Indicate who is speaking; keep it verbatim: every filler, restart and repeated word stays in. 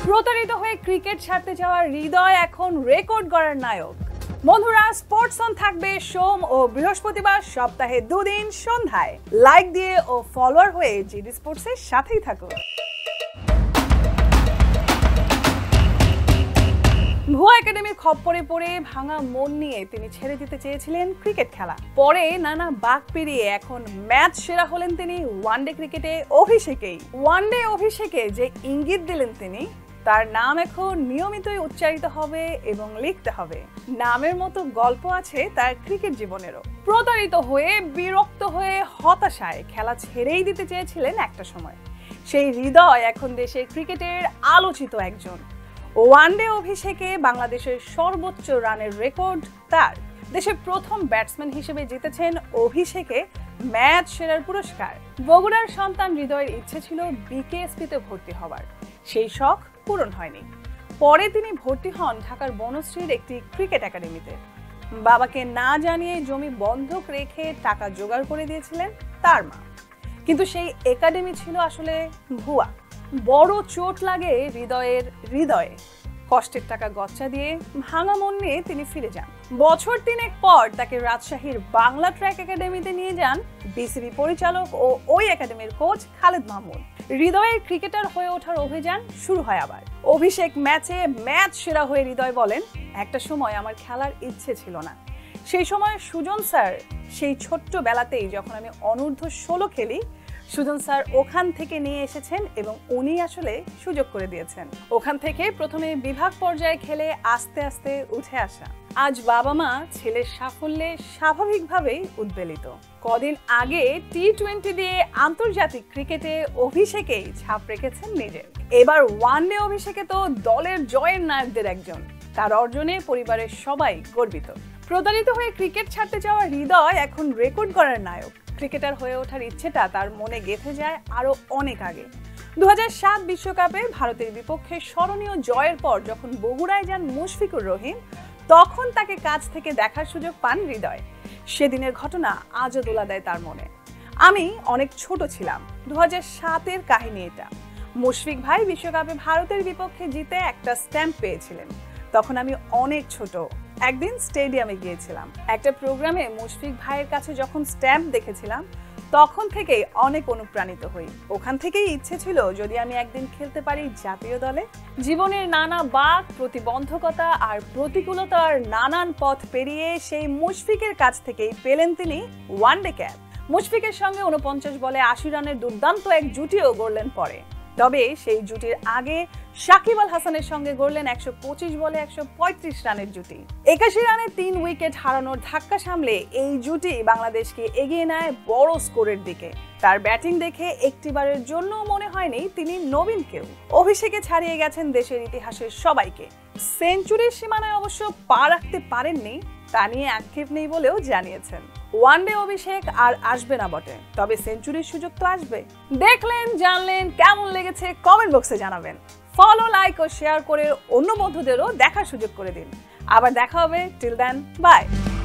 Speaker 1: প্রতারিত হয়ে ক্রিকেট ছাড়তে যাওয়া হৃদয় এখন রেকর্ড গড়ার নায়ক। বন্ধুরা, স্পোর্টস অন থাকবে সোম ও বৃহস্পতিবার সপ্তাহে দুদিন সন্ধ্যায়। লাইক দিয়ে ও ফলোয়ার হয়ে জিডি স্পোর্টসের সাথেই থাকুন। ভুয়া একাডেমির খপ্পরে পড়ে ভাঙা মন নিয়ে তিনি ছেড়ে দিতে চেয়েছিলেন ক্রিকেট খেলা। পরে নানা বাঁক পেরিয়ে এখন ম্যাচ সেরা হলেন তিনি ওয়ানডে ক্রিকেটে অভিষেকেই। ওয়ানডে অভিষেকে যে ইঙ্গিত দিলেন তিনি, তার নাম এখন নিয়মিতই উচ্চারিত হবে এবং লিখতে হবে। নামের মতো গল্প আছে তার ক্রিকেট জীবনেরও। প্রতারিত হয়ে বিরক্ত হয়ে হতাশায় খেলা ছেড়েই দিতে চেয়েছিলেন একটা সময়। সেই হৃদয় এখন দেশের ক্রিকেটের আলোচিত একজন। ওয়ানডে অভিষেকে বাংলাদেশের সর্বোচ্চ রানের রেকর্ড তার। দেশের প্রথম ব্যাটসম্যান হিসেবে জিতেছেন অভিষেকে ম্যাচ সেরার পুরস্কার। বগুড়ার সন্তান হৃদয়ের ইচ্ছে ছিল বিকেএসপিতে ভর্তি হওয়ার, সেই শখ পূরণ হয়নি। পরে তিনি ভর্তি হন ঢাকার বনশ্রীর একটি ক্রিকেট একাডেমিতে। বাবাকে না জানিয়ে জমি বন্ধক রেখে টাকা জোগাড় করে দিয়েছিলেন তার মা, কিন্তু সেই একাডেমি ছিল আসলে ভুয়া। বড় চোট লাগে হৃদয়ের হৃদয়ে। কষ্টের টাকা গচ্চা দিয়ে ভাঙা মন নিয়ে তিনি ফিরে যান। বছর তিনেক পর তাকে রাজশাহীর বাংলা ট্র্যাক একাডেমিতে নিয়ে যান বিসিবি পরিচালক ও ওই একাডেমির কোচ খালেদ মাহমুদ। হৃদয়ের ক্রিকেটার হয়ে ওঠার অভিযান শুরু হয় আবার। অভিষেক ম্যাচে ম্যাচ সেরা হয়ে হৃদয় বলেন, একটা সময় আমার খেলার ইচ্ছে ছিল না। সেই সময় সুজন স্যার, সেই ছোট্ট বেলাতেই যখন আমি অনূর্ধ্ব ষোলো খেলি, সুজন স্যার ওখান থেকে নিয়ে এসেছেন এবং উনি আসলে সুযোগ করে দিয়েছেন। ওখান থেকে প্রথমে বিভাগ পর্যায়ে খেলে আস্তে আস্তে উঠে আসা। আজ বাবা মা ছেলের সাফল্যে স্বাভাবিকভাবেই উদ্বেলিত। কদিন আগে টি টোয়েন্টি দিয়ে আন্তর্জাতিক ক্রিকেটে অভিষেকেই ছাপ রেখেছেন নিজের। এবার ওয়ানডে অভিষেকে তো দলের জয়ের নায়কদের একজন। তার অর্জনে পরিবারের সবাই গর্বিত। প্রতারিত হয়ে ক্রিকেট ছাড়তে যাওয়া হৃদয় এখন রেকর্ড করার নায়ক। ক্রিকেটার হয়ে ওঠার ইচ্ছেটা তার মনে গেঁথে যায় আরো অনেক আগে। দু হাজার সাত বিশ্বকাপে ভারতের বিপক্ষে স্মরণীয় জয়ের পর যখন বগুড়ায় যান মুশফিকুর রহিম, তখন তাকে কাছ থেকে দেখার সুযোগ পান হৃদয়। সেদিনের ঘটনা আজও দোলা দেয় তার মনে। আমি অনেক ছোট ছিলাম। দু হাজার সাতের কাহিনী এটা। মুশফিক ভাই বিশ্বকাপে ভারতের বিপক্ষে জিতে একটা স্ট্যাম্প পেয়েছিলেন। তখন আমি অনেক ছোট। একদিন স্টেডিয়ামে গিয়েছিলাম। একটা প্রোগ্রামে মুশফিক ভাইয়ের কাছে যখন স্ট্যাম্প দেখেছিলাম, তখন থেকেই অনেক অনুপ্রাণিত হই। ওখান থেকেই ইচ্ছে ছিল যদি আমি একদিন খেলতে পারি জাতীয় দলে। জীবনের নানা বাঁক, প্রতিবন্ধকতা আর প্রতিকূলতার নানান পথ পেরিয়ে সেই মুশফিকের কাছ থেকেই পেলেন তিনি ওয়ানডে ক্যাপ। মুশফিকের সঙ্গে উনপঞ্চাশ বলে আশি রানের দুর্দান্ত এক জুটিও গড়লেন পরে। তবে সেই জুটির আগে সাকিব আল হাসানের সঙ্গে গড়লেন একশো পঁচিশ বলে একশো পঁয়ত্রিশ রানের জুটি। একাশি রানে তিন উইকেট হারানোর ধাক্কা সামলে এই জুটি বাংলাদেশকে এগিয়ে নেয় বড় স্কোরের দিকে। তার ব্যাটিং দেখে একটিবারের জন্য মনে হয়নি তিনি নবীন কেউ। অভিষেকে ছাড়িয়ে গেছেন দেশের ইতিহাসের সবাইকে। সেঞ্চুরির সীমানায় অবশ্য পা রাখতে পারেননি, তা নিয়ে আক্ষেপ নেই বলেও জানিয়েছেন। ওয়ানডে অভিষেক আর আসবে না বটে, তবে সেঞ্চুরির সুযোগ তো আসবে। দেখলেন, জানলেন, কেমন লেগেছে কমেন্ট বক্সে জানাবেন। ফলো, লাইক ও শেয়ার করে অন্য বন্ধুদেরও দেখার সুযোগ করে দিন। আবার দেখা হবে। Till then, by.